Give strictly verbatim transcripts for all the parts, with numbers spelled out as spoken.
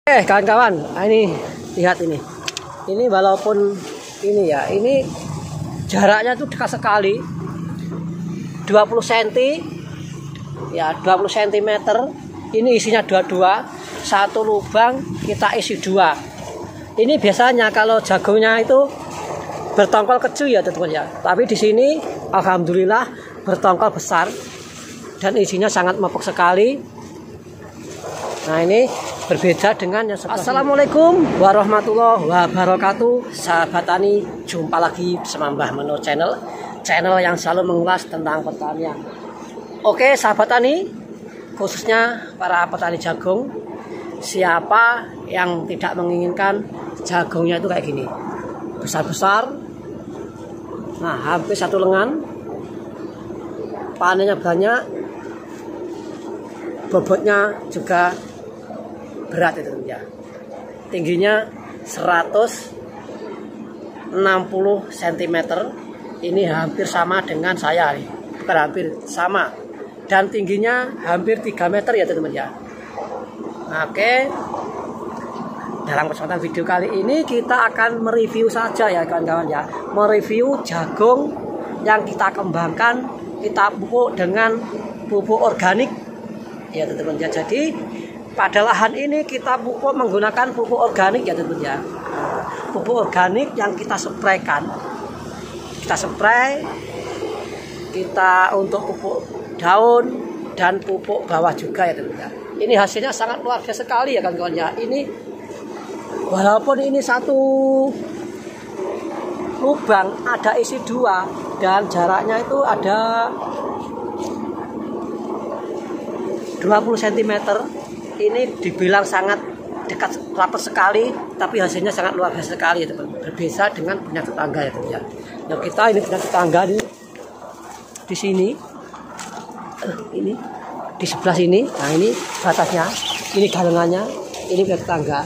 Eh kawan-kawan, ini lihat ini. Ini walaupun ini ya, ini jaraknya tuh dekat sekali. dua puluh sentimeter. Ya, dua puluh sentimeter. Ini isinya dua-dua. Satu lubang kita isi dua. Ini biasanya kalau jagungnya itu bertongkol kecil ya teman-teman ya. Tapi di sini alhamdulillah bertongkol besar dan isinya sangat mepek sekali. Nah, ini berbeda dengan yang sebelah. Assalamualaikum warahmatullahi wabarakatuh. Sahabat tani, jumpa lagi bersama Mbah Meno Channel, channel yang selalu mengulas tentang pertanian. Oke sahabat tani, khususnya para petani jagung, siapa yang tidak menginginkan jagungnya itu kayak gini, besar-besar, nah hampir satu lengan, panennya banyak, bobotnya juga berat itu ya. Tingginya seratus enam puluh sentimeter. Ini hampir sama dengan saya nih. Bukan hampir, sama. Dan tingginya hampir tiga meter ya teman-teman ya. Oke. Dalam kesempatan video kali ini kita akan mereview saja ya kawan-kawan ya. Mereview jagung yang kita kembangkan, kita pupuk dengan pupuk organik ya teman-teman ya. Jadi pada lahan ini kita pupuk menggunakan pupuk organik ya teman-teman ya. Pupuk organik yang kita spraykan. Kita spray, kita untuk pupuk daun dan pupuk bawah juga ya teman-teman ya. Ini hasilnya sangat luar biasa sekali ya kawan-kawan ya. Ini walaupun ini satu lubang ada isi dua dan jaraknya itu ada dua puluh sentimeter. Ini dibilang sangat dekat, rapat sekali, tapi hasilnya sangat luar biasa sekali ya teman. Berbeda dengan punya tetangga ya teman ya. Yang kita ini punya tetangga di di sini, ini di sebelah sini. Nah ini batasnya, ini galengannya, ini punya tetangga.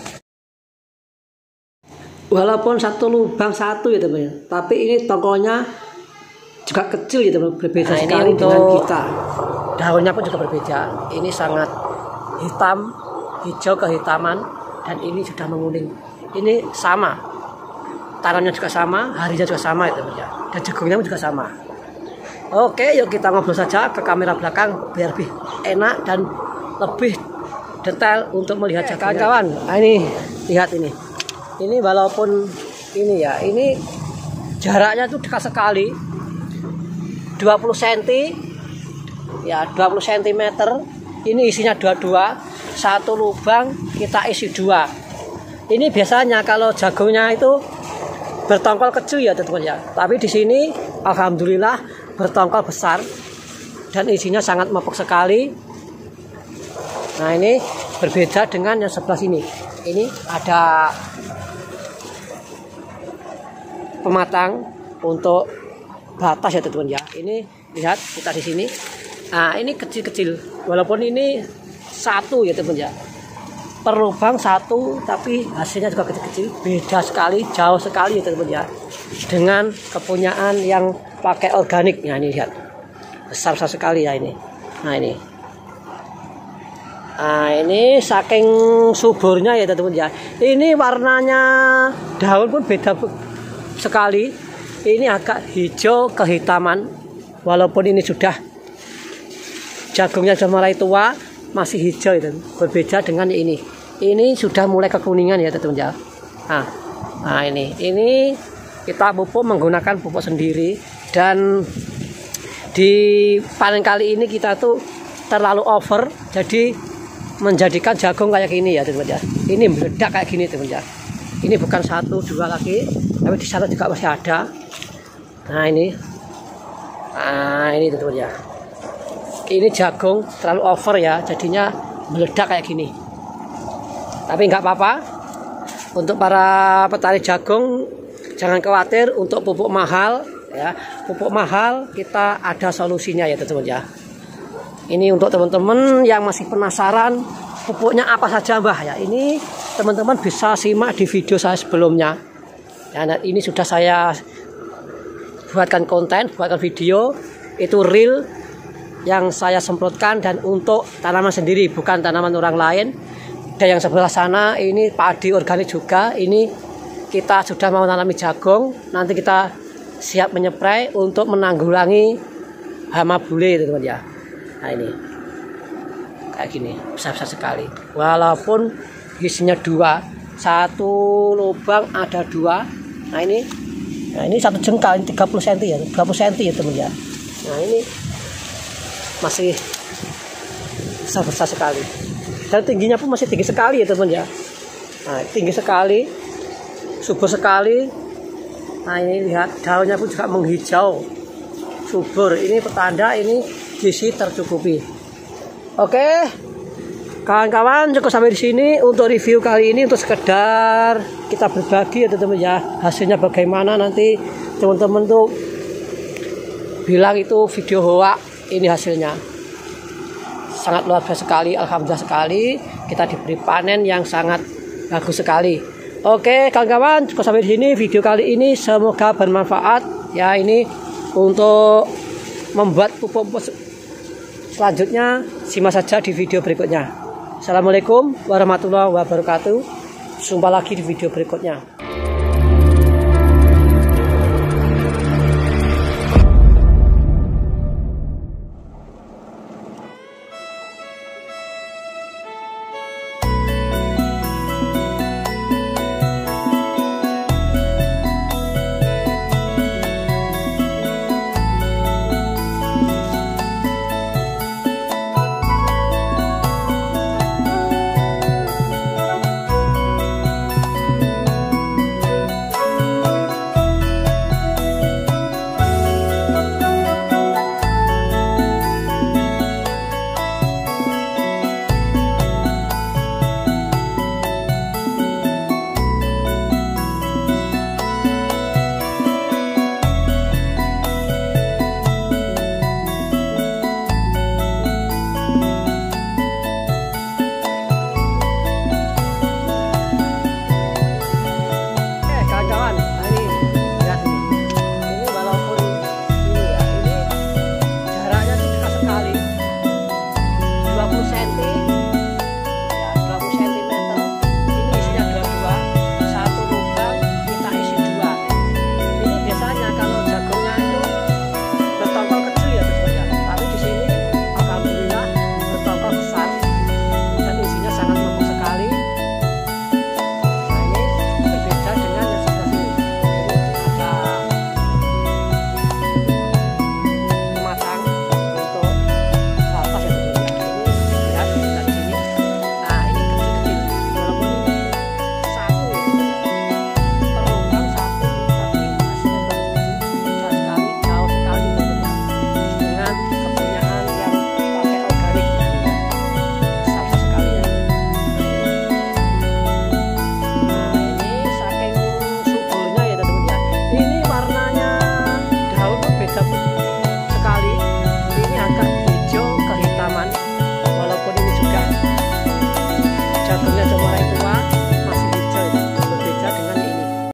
Walaupun satu lubang satu ya teman ya, tapi ini tongkolnya juga kecil ya teman, berbeda nah, sekali dengan kita. Daunnya pun juga berbeda. Ini sangat hitam, hijau kehitaman, dan ini sudah menguning. Ini sama, tanamnya juga sama, harinya juga sama itu ya, dan jagungnya juga sama. Oke, yuk kita ngobrol saja ke kamera belakang biar lebih enak dan lebih detail untuk melihat jagung. Kawan-kawan, nah ini lihat ini. Ini walaupun ini ya, ini jaraknya tuh dekat sekali, dua puluh sentimeter. Ya, dua puluh sentimeter. Ini isinya dua-dua, satu lubang kita isi dua. Ini biasanya kalau jagungnya itu bertongkol kecil ya teman-teman ya. Tapi di sini alhamdulillah bertongkol besar dan isinya sangat mepek sekali. Nah ini berbeda dengan yang sebelah sini. Ini ada pematang untuk batas ya teman-teman ya. Ini lihat kita di sini. Nah ini kecil-kecil, walaupun ini satu ya teman ya, per lubang satu, tapi hasilnya juga kecil-kecil, beda sekali, jauh sekali ya teman ya, dengan kepunyaan yang pakai organik. Nah ini lihat, besar-besar sekali ya ini. Nah ini, nah ini saking suburnya ya teman ya. Ini warnanya daun pun beda sekali. Ini agak hijau kehitaman, walaupun ini sudah jagungnya sudah mulai tua, masih hijau itu. Berbeda dengan ini. Ini sudah mulai kekuningan ya teman-teman ya. Nah, nah ini, ini kita pupuk menggunakan pupuk sendiri, dan di panen kali ini kita tuh terlalu over, jadi menjadikan jagung kayak gini ya teman-teman ya. Ini meledak kayak gini teman-teman ya. Ini bukan satu dua lagi, tapi di sana juga masih ada. Nah ini, nah ini teman-teman ya. Ini jagung terlalu over ya, jadinya meledak kayak gini. Tapi nggak apa-apa. Untuk para petani jagung jangan khawatir untuk pupuk mahal ya. Pupuk mahal kita ada solusinya ya teman-teman ya. Ini untuk teman-teman yang masih penasaran pupuknya apa saja Mbah ya. Ini teman-teman bisa simak di video saya sebelumnya. Ya, nah, ini sudah saya buatkan konten, buatkan video, itu real yang saya semprotkan dan untuk tanaman sendiri, bukan tanaman orang lain. Dan yang sebelah sana ini padi organik juga. Ini kita sudah mau tanami jagung. Nanti kita siap menyeprai untuk menanggulangi hama bule, teman-teman ya. Nah ini kayak gini, besar-besar sekali. Walaupun isinya dua, satu lubang ada dua. Nah ini, nah ini satu jengkal, ini tiga puluh sentimeter ya, dua puluh sentimeter ya teman ya. Nah ini masih besar-besar sekali. Dan tingginya pun masih tinggi sekali ya teman ya. Nah tinggi sekali, subur sekali. Nah ini lihat daunnya pun juga menghijau, subur. Ini petanda ini gizi tercukupi. Oke, kawan-kawan, cukup sampai di sini untuk review kali ini, untuk sekedar kita berbagi ya teman-teman ya. Hasilnya bagaimana nanti teman-teman tuh bilang itu video hoax. Ini hasilnya sangat luar biasa sekali, alhamdulillah sekali. Kita diberi panen yang sangat bagus sekali. Oke kawan-kawan, cukup sampai di sini video kali ini, semoga bermanfaat ya. Ini untuk membuat pupuk selanjutnya, simak saja di video berikutnya. Assalamualaikum warahmatullahi wabarakatuh. Jumpa lagi di video berikutnya.